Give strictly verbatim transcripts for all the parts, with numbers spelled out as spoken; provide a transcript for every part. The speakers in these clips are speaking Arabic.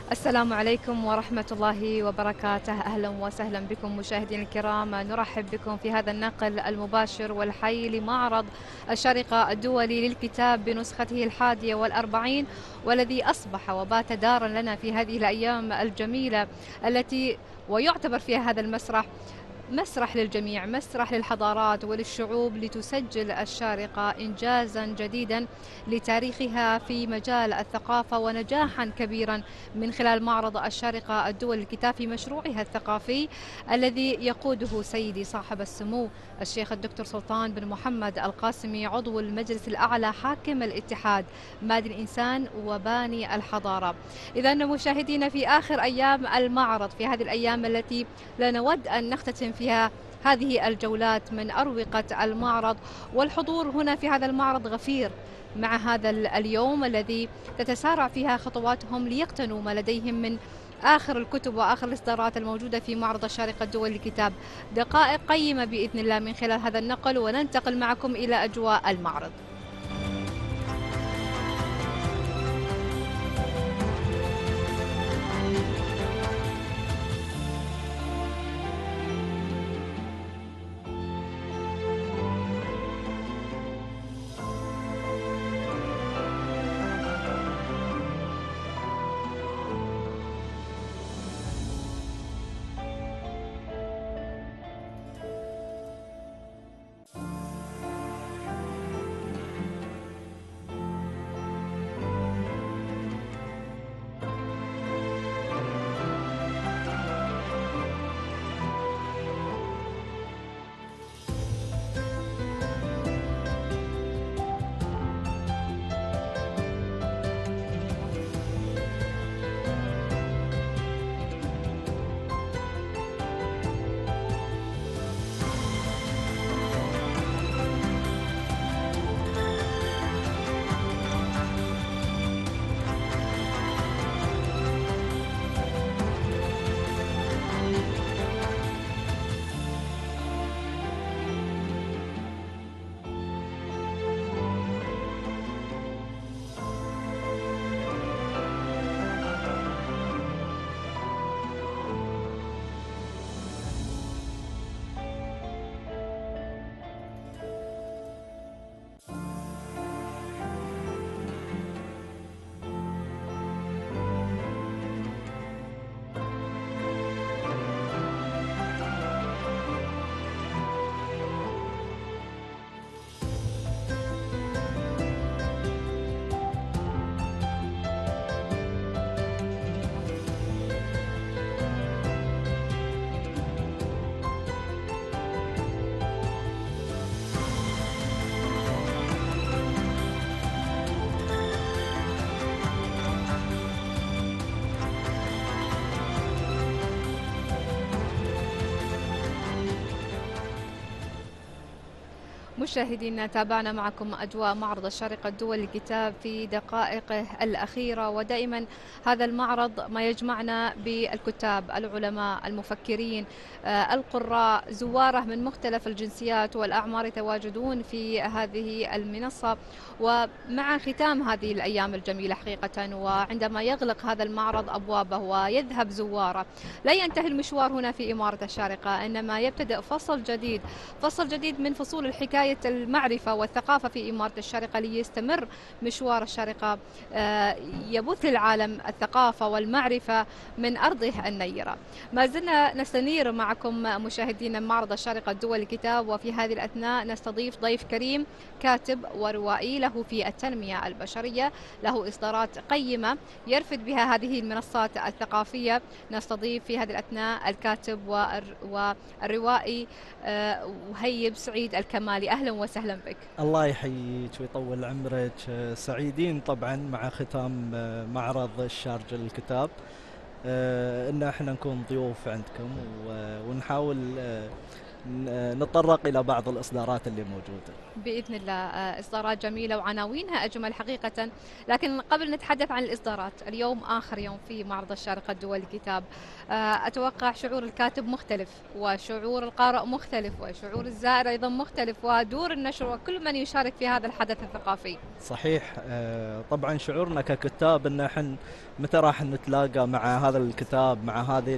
السلام عليكم ورحمة الله وبركاته. أهلا وسهلا بكم مشاهدينا الكرام، نرحب بكم في هذا النقل المباشر والحي لمعرض الشارقة الدولي للكتاب بنسخته الحادية والأربعين، والذي أصبح وبات دارا لنا في هذه الأيام الجميلة التي ويعتبر فيها هذا المسرح مسرح للجميع، مسرح للحضارات وللشعوب، لتسجل الشارقة إنجازا جديدا لتاريخها في مجال الثقافة ونجاحا كبيرا من خلال معرض الشارقة الدولي للكتاب في مشروعها الثقافي الذي يقوده سيدي صاحب السمو الشيخ الدكتور سلطان بن محمد القاسمي، عضو المجلس الأعلى حاكم الاتحاد، مادي الإنسان وباني الحضارة. إذا مشاهدينا، في آخر أيام المعرض، في هذه الأيام التي لا نود أن نختتم فيها هذه الجولات من أروقة المعرض، والحضور هنا في هذا المعرض غفير مع هذا اليوم الذي تتسارع فيها خطواتهم ليقتنوا ما لديهم من آخر الكتب وآخر الإصدارات الموجودة في معرض الشارقة الدولي للكتاب. دقائق قيمة بإذن الله من خلال هذا النقل، وننتقل معكم إلى أجواء المعرض. مشاهدينا، تابعنا معكم أجواء معرض الشارقة الدولي للكتاب في دقائقه الأخيرة، ودائما هذا المعرض ما يجمعنا بالكتاب، العلماء، المفكرين، آه، القراء، زواره من مختلف الجنسيات والأعمار يتواجدون في هذه المنصة. ومع ختام هذه الأيام الجميلة حقيقة، وعندما يغلق هذا المعرض أبوابه ويذهب زواره، لا ينتهي المشوار هنا في إمارة الشارقة، إنما يبتدأ فصل جديد، فصل جديد من فصول الحكاية المعرفة والثقافة في إمارة الشارقة، ليستمر مشوار الشارقة آه، يبث للعالم الثقافة والمعرفة من أرضه النيرة. ما زلنا نستنير معكم مشاهدينا معرض الشارقة الدولي للكتاب، وفي هذه الأثناء نستضيف ضيف كريم، كاتب وروائي له في التنمية البشرية، له إصدارات قيمة يرفد بها هذه المنصات الثقافية. نستضيف في هذه الأثناء الكاتب والروائي آه، وهيب سعيد الكمالي. أهلا وسهلا بك. الله يحييك ويطول عمرك. آه، سعيدين طبعا مع ختام آه، معرض الشارقة للكتاب، آه، ان احنا نكون ضيوف عندكم و- ونحاول آه، نتطرق إلى بعض الإصدارات اللي موجودة بإذن الله. إصدارات جميلة وعناوينها أجمل حقيقة. لكن قبل نتحدث عن الإصدارات، اليوم آخر يوم في معرض الشارقة الدولي للكتاب، أتوقع شعور الكاتب مختلف، وشعور القارئ مختلف، وشعور الزائر أيضا مختلف، ودور النشر وكل من يشارك في هذا الحدث الثقافي. صحيح. طبعا شعورنا ككتاب أن احنا متى راح نتلاقى مع هذا الكتاب، مع هذه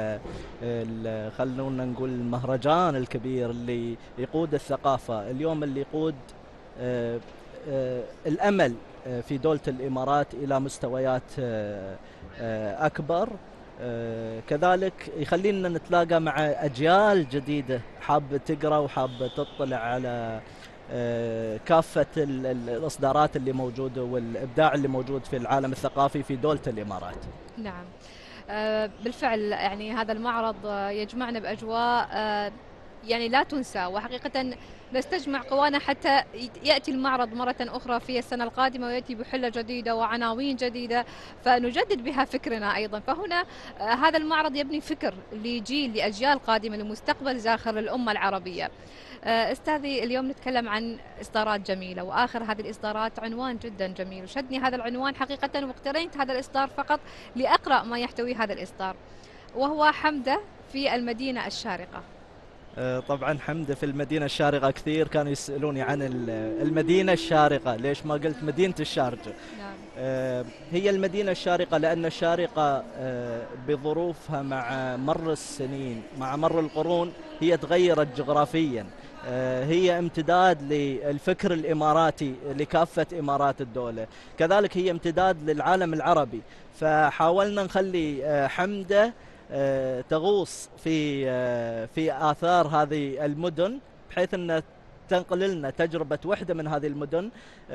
خلونا نقول المهرجان الكبير اللي يقود الثقافة اليوم، اللي يقود آآ آآ الأمل في دولة الإمارات إلى مستويات أكبر. كذلك يخلينا نتلاقى مع أجيال جديدة حابة تقرأ وحابة تطلع على كافة الإصدارات اللي موجودة والإبداع اللي موجود في العالم الثقافي في دولة الإمارات. نعم بالفعل، يعني هذا المعرض يجمعنا بأجواء يعني لا تنسى، وحقيقة نستجمع قوانا حتى يأتي المعرض مرة أخرى في السنة القادمة، ويأتي بحلة جديدة وعناوين جديدة فنجدد بها فكرنا أيضا. فهنا هذا المعرض يبني فكر لجيل، لأجيال قادمة، لمستقبل زاخر للأمة العربية. أستاذي، اليوم نتكلم عن إصدارات جميلة، وآخر هذه الإصدارات عنوان جدا جميل، وشدني هذا العنوان حقيقة، واقترنت هذا الإصدار فقط لأقرأ ما يحتوي هذا الإصدار، وهو حمدة في المدينة الشارقة. طبعا حمدة في المدينة الشارقة كثير كانوا يسألوني عن المدينة الشارقة، ليش ما قلت مدينة الشارقة؟ نعم. هي المدينة الشارقة لأن الشارقة بظروفها مع مر السنين، مع مر القرون، هي تغيرت جغرافيا. هي امتداد للفكر الإماراتي لكافة إمارات الدولة، كذلك هي امتداد للعالم العربي. فحاولنا نخلي حمدة تغوص في في آثار هذه المدن، بحيث أن تنقل لنا تجربة وحدة من هذه المدن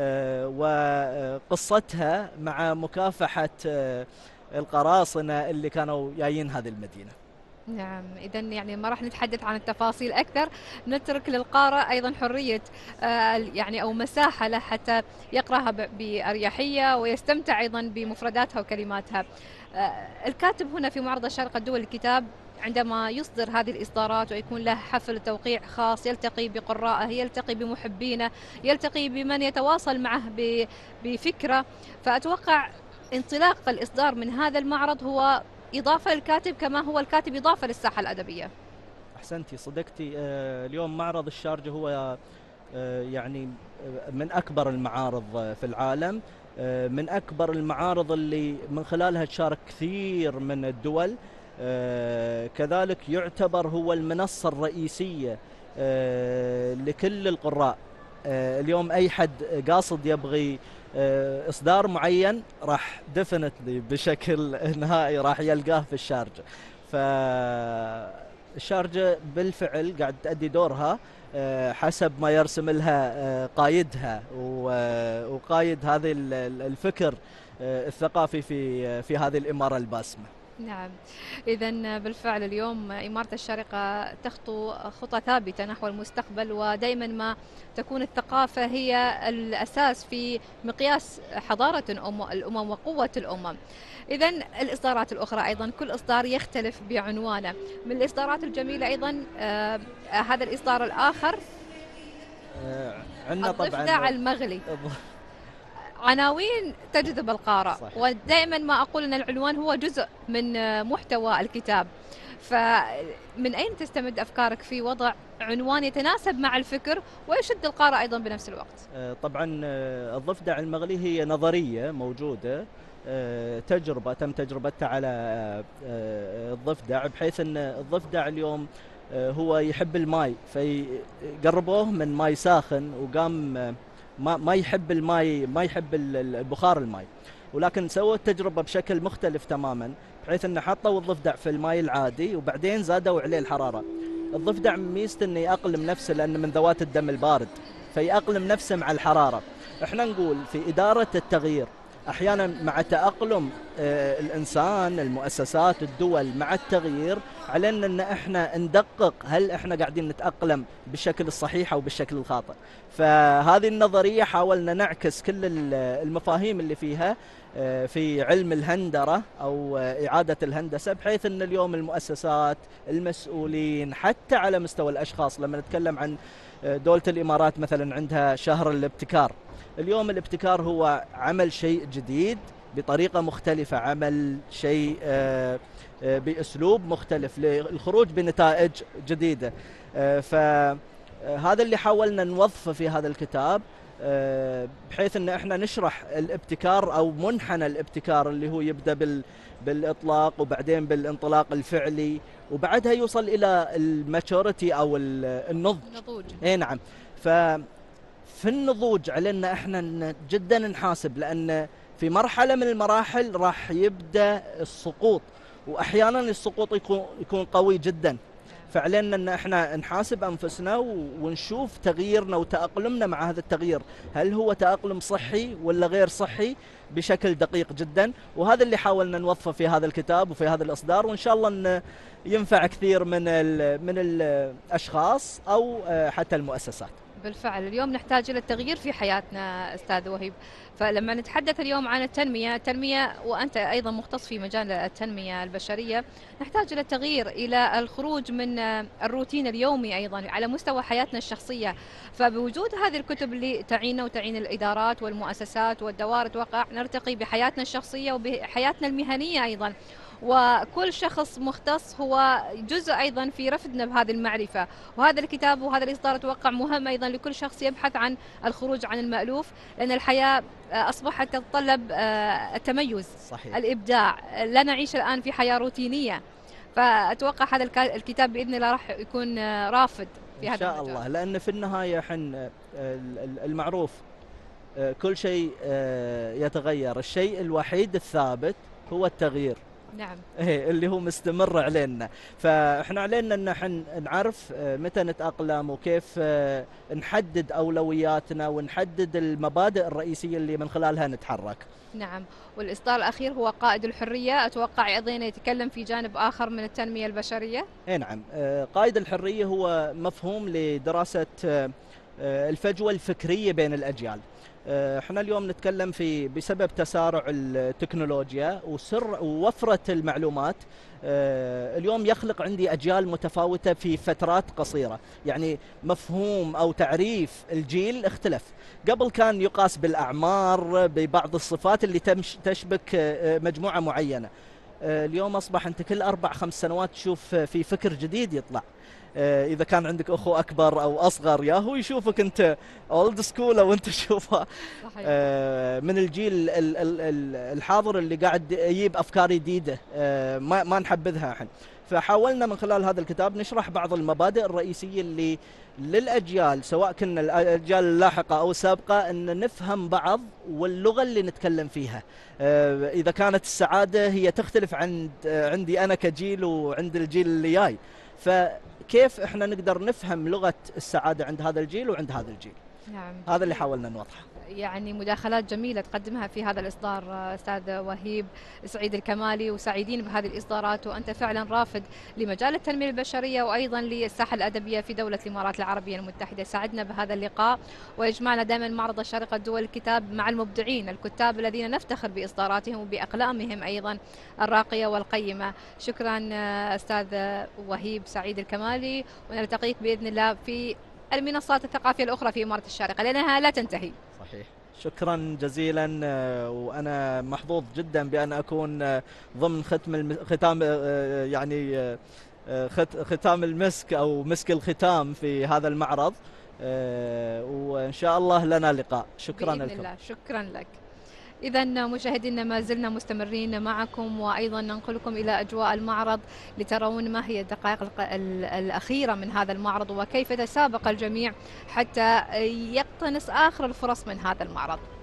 وقصتها مع مكافحة القراصنة اللي كانوا جايين هذه المدينة. نعم، إذا يعني ما راح نتحدث عن التفاصيل أكثر، نترك للقارئ أيضا حرية يعني أو مساحة له حتى يقرأها بأريحية ويستمتع أيضا بمفرداتها وكلماتها. الكاتب هنا في معرض الشارقة الدولي للكتاب عندما يصدر هذه الإصدارات ويكون له حفل توقيع خاص، يلتقي بقراءه، يلتقي بمحبينه، يلتقي بمن يتواصل معه بفكرة. فأتوقع انطلاق الإصدار من هذا المعرض هو إضافة للكاتب، كما هو الكاتب إضافة للساحة الأدبية. أحسنتي، صدقتي. اليوم معرض الشارقة هو يعني من أكبر المعارض في العالم، من أكبر المعارض اللي من خلالها تشارك كثير من الدول. كذلك يعتبر هو المنصة الرئيسية لكل القراء. اليوم أي حد قاصد يبغي إصدار معين راح ديفنتلي بشكل نهائي راح يلقاه في الشارقة. فالشارقة بالفعل قاعد تأدي دورها حسب ما يرسم لها قايدها وقايد هذا الفكر الثقافي في في هذه الإمارة الباسمة. نعم، إذا بالفعل اليوم إمارة الشارقة تخطو خطى ثابتة نحو المستقبل، ودائما ما تكون الثقافة هي الأساس في مقياس حضارة الأمم وقوة الأمم. إذا الإصدارات الأخرى أيضا كل إصدار يختلف بعنوانه. من الإصدارات الجميلة أيضا آه هذا الإصدار الآخر آه عندنا طبعا الضفدع المغلي. عناوين تجذب القارئ، ودائما ما أقول أن العنوان هو جزء من محتوى الكتاب. فمن أين تستمد أفكارك في وضع عنوان يتناسب مع الفكر ويشد القارئ أيضا بنفس الوقت؟ طبعا الضفدع المغلي هي نظرية موجودة، تجربة تم تجربتها على الضفدع، بحيث أن الضفدع اليوم هو يحب الماء، فيقربوه من ماء ساخن وقام ما ما يحب الماء، ما يحب البخار الماء، ولكن سووا التجربة بشكل مختلف تماما، بحيث أن حطوا الضفدع في الماء العادي وبعدين زادوا عليه الحرارة. الضفدع ميزته أنه يأقلم نفسه لأنه من ذوات الدم البارد، فيأقلم نفسه مع الحرارة. احنا نقول في إدارة التغيير أحيانا مع تأقلم آه الإنسان، المؤسسات، الدول مع التغيير، علينا أن احنا ندقق هل احنا قاعدين نتأقلم بالشكل الصحيح أو بالشكل الخاطئ. فهذه النظرية حاولنا نعكس كل المفاهيم اللي فيها في علم الهندرة أو إعادة الهندسة، بحيث أن اليوم المؤسسات، المسؤولين، حتى على مستوى الأشخاص، لما نتكلم عن دولة الإمارات مثلا عندها شهر الابتكار. اليوم الابتكار هو عمل شيء جديد بطريقة مختلفة، عمل شيء بأسلوب مختلف للخروج بنتائج جديدة. فهذا اللي حاولنا نوظفه في هذا الكتاب، بحيث ان احنا نشرح الابتكار او منحنى الابتكار اللي هو يبدا بال بالاطلاق وبعدين بالانطلاق الفعلي وبعدها يوصل الى الماتوريتي او النضج. النضوج. اي نعم. ففي النضوج علينا احنا جدا نحاسب، لان في مرحله من المراحل راح يبدا السقوط، واحيانا السقوط يكون يكون قوي جدا. فعلينا ان احنا نحاسب انفسنا ونشوف تغييرنا وتأقلمنا مع هذا التغيير، هل هو تأقلم صحي ولا غير صحي، بشكل دقيق جدا. وهذا اللي حاولنا نوظفه في هذا الكتاب وفي هذا الإصدار، وإن شاء الله أن ينفع كثير من ال من الأشخاص أو حتى المؤسسات. بالفعل اليوم نحتاج إلى التغيير في حياتنا أستاذ وهيب، فلما نتحدث اليوم عن التنمية التنمية وأنت أيضا مختص في مجال التنمية البشرية، نحتاج إلى التغيير، إلى الخروج من الروتين اليومي أيضا على مستوى حياتنا الشخصية. فبوجود هذه الكتب اللي تعيننا وتعين الإدارات والمؤسسات والدوائر، أتوقع نرتقي بحياتنا الشخصية وبحياتنا المهنية أيضا، وكل شخص مختص هو جزء أيضا في رفدنا بهذه المعرفة. وهذا الكتاب وهذا الإصدار أتوقع مهم أيضا لكل شخص يبحث عن الخروج عن المألوف، لأن الحياة أصبحت تتطلب التميز. صحيح. الإبداع. لا نعيش الآن في حياة روتينية، فأتوقع هذا الكتاب بإذن الله راح يكون رافد في هذا المجال. إن شاء الله، لأن في النهاية حن المعروف كل شيء يتغير، الشيء الوحيد الثابت هو التغيير. نعم. ايه اللي هو مستمر علينا. فاحنا علينا ان احنا نعرف متى نتأقلم وكيف نحدد اولوياتنا ونحدد المبادئ الرئيسية اللي من خلالها نتحرك. نعم. والإصدار الأخير هو قائد الحرية، أتوقع أيضا يتكلم في جانب آخر من التنمية البشرية. اي نعم. قائد الحرية هو مفهوم لدراسة الفجوة الفكرية بين الأجيال. احنا اليوم نتكلم في بسبب تسارع التكنولوجيا وسر ووفرة المعلومات، اليوم يخلق عندي أجيال متفاوتة في فترات قصيرة. يعني مفهوم أو تعريف الجيل اختلف. قبل كان يقاس بالأعمار، ببعض الصفات اللي تشبك مجموعة معينة. اليوم أصبح أنت كل أربع خمس سنوات تشوف في فكر جديد يطلع. إذا كان عندك أخو أكبر أو أصغر، يا هو يشوفك أنت أولد سكول أو أنت تشوفه من الجيل الحاضر اللي قاعد يجيب أفكار جديدة ما ما نحبذها احنا. فحاولنا من خلال هذا الكتاب نشرح بعض المبادئ الرئيسية اللي للأجيال، سواء كنا الأجيال اللاحقة أو السابقة، أن نفهم بعض واللغة اللي نتكلم فيها. إذا كانت السعادة هي تختلف عند عندي أنا كجيل وعند الجيل اللي جاي، فكيف إحنا نقدر نفهم لغة السعادة عند هذا الجيل وعند هذا الجيل. نعم. هذا اللي حاولنا نوضحه. يعني مداخلات جميلة تقدمها في هذا الإصدار أستاذ وهيب سعيد الكمالي، وسعيدين بهذه الإصدارات، وأنت فعلا رافد لمجال التنمية البشرية وأيضا للساحة الأدبية في دولة الإمارات العربية المتحدة. سعدنا بهذا اللقاء، ويجمعنا دائما معرض الشارقة دول الكتاب مع المبدعين الكتاب الذين نفتخر بإصداراتهم وبأقلامهم أيضا الراقية والقيمة. شكرا أستاذ وهيب سعيد الكمالي، ونلتقيك بإذن الله في المنصات الثقافية الأخرى في إمارة الشارقة لأنها لا تنتهي. صحيح. شكرا جزيلا، وأنا محظوظ جدا بأن أكون ضمن ختم الم... ختام يعني ختام المسك أو مسك الختام في هذا المعرض، وإن شاء الله لنا لقاء. شكرا بإذن لكم. الله. شكرا لك. إذا مشاهدينا ما زلنا مستمرين معكم، وأيضا ننقلكم إلى أجواء المعرض لترون ما هي الدقائق الأخيرة من هذا المعرض وكيف تسابق الجميع حتى يقتنص آخر الفرص من هذا المعرض.